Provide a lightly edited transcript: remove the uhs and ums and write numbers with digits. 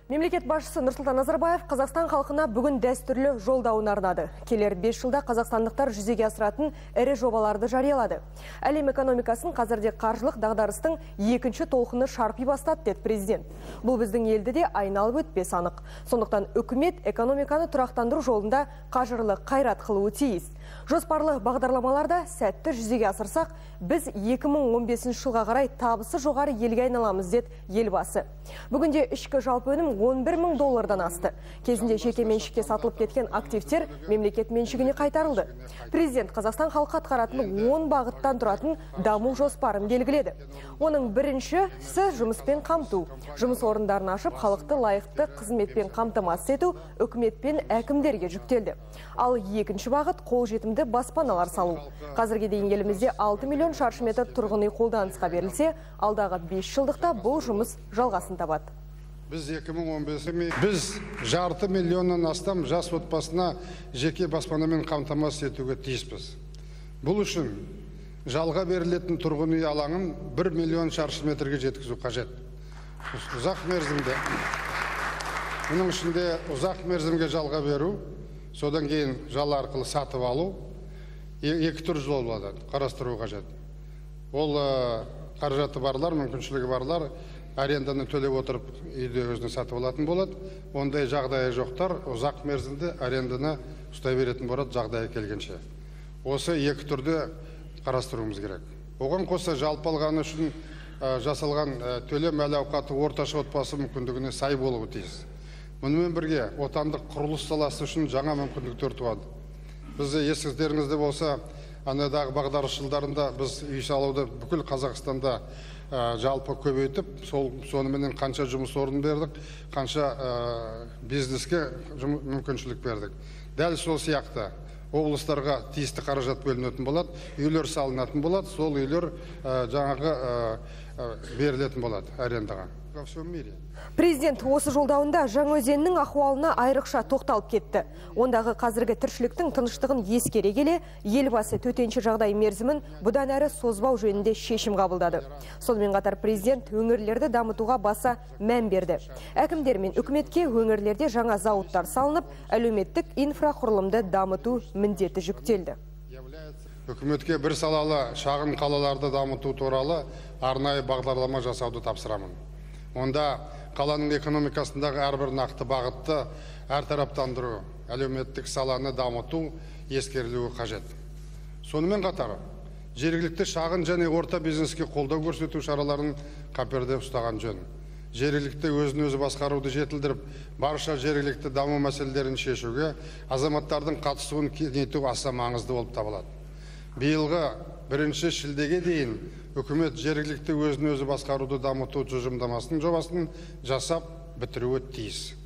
Мемлекет басшысы Нұрсұлтан Назарбаев Қазақстан халқына бүгін дәстүрлі жолдауын арнады. Келер 5 жылда қазақстандықтар жүзеге асыратын ірі жобаларды жариялады. Әлем экономикасын қазірде қаржылық дағдарыстың екінші толқыны шарпи бастады деді президент. Бұл біздің елді де айналып өтпес анық. Сондықтан үкімет экономиканы тұрақтандыру жолында қажырлы қайрат қылуы тиіс. Жоспарлы бағдарламаларда сәтті жүзеге асырсақ, біз 2015 жылға қарай табысы жоғары елге айналамыз деді елбасы. Бүгінде ішкі жалпы өнім $11 000 асты. Кезінде жеке меншікке сатылып кеткен активтер мемлекет меншігіне қайтарылды. Президент Қазақстан халқы атқаратын 10 бағыттан тұратын даму жоспарын белгіледі. Оның біріншісі жұмыспен қамту. Жұмыс орындарын ашып, халықты лайықты қызметпен қамтамасыз ету үкімет пен әкімдерге жүктелді. Ал екінші бағыт қолжетімді баспаналар салу. Қазірге дейін елімізде 6 миллион шаршы метр тұрғын үй қолданысқа берілсе, алдағы 5 жылдықта бұл жұмыс жалғасын табады. Біз 2015 жарты миллионнан астам жас отбасына жеке баспанамен қамтамасыз етуге тиіспіз. Бұл үшін жалға берілетін тұрғын үй алаңын 1 миллион шаршы метрге жеткізу қажет. Ұзақ мерзімде. Мұның ішінде ұзақ мерзімге жалға беру, содан кейін жал арқылы сатып алу, екі түр жол болады, қарастыру қажет. Ол қаражаты барлар, мүмкіншілігі барлар аренданы төлеп отырып үйді өзіне сатып алатын болады. Ондай жағдайы жоқтар ұзақ мерзімде аренданы ұстай беретін болады жағдайы келгенше. Осы екі түрде қарастыруымыз керек. Оған қоса жалпы алғаны үшін жасалған төлем әл-ауқаты орташа отбасы мүмкіндігіне сай болуы тиіс. Мұнымен бірге отандық құрылыс саласы үшін жаңа мүмкіндіктер туады. Біз есіңіздеріңізде болса, анадағы бағдарламалық жылдарында біз үй салуды бүкіл Қазақстанда жалпы көбейтіп, сонымен қанша жұмыс орнын бердік, қанша бизнеске мүмкіншілік бердік. Дәл сол сияқты облыстарға тиісті қаражат бөлінетін болады, үйлер салынатын болады, сол үйлер жаңағы берілетін болады арендаға. Президент осы жолдауында Жаңаөзеннің ахуалына айрықша тоқталып кетті. Ондағы қазіргі тіршіліктің тыныштығын ескере келе, елбасы төтенше жағдай мерзімін бұдан әрі созбау жөнінде шешім қабылдады. Сонымен қатар президент өңірлерді дамытуға баса мән берді. Әкімдер мен үкіметке өңірлерде жаңа зауыттар салынып, әлеуметтік инфрақұрылымды дамыту міндеті жүктелді. Үкіметке бір салалы шағын қалаларды дамыту туралы арнайы бағдарлама жасауды тапсырамын. Онда қаланың экономикасындағы әрбір нақты бағытты әртараптандыру, әлеуметтік саланы дамыту ескерілуі қажет. Сонымен қатар, жергілікті шағын және орта бизнеске қолдау көрсету шараларын қаперде ұстаған жөн. Жергілікті өзін-өзі басқаруды жетілдіріп, барша жергілікті даму мәселелерін шешуге азаматтардың қатысуын кеңейту аса маңызды болып табылады. Биылғы 1 шілдеге дейін үкімет жергілікті өзін-өзі басқаруды дамыту тұжырымдамасының жобасын жасап бітіруі тиіс.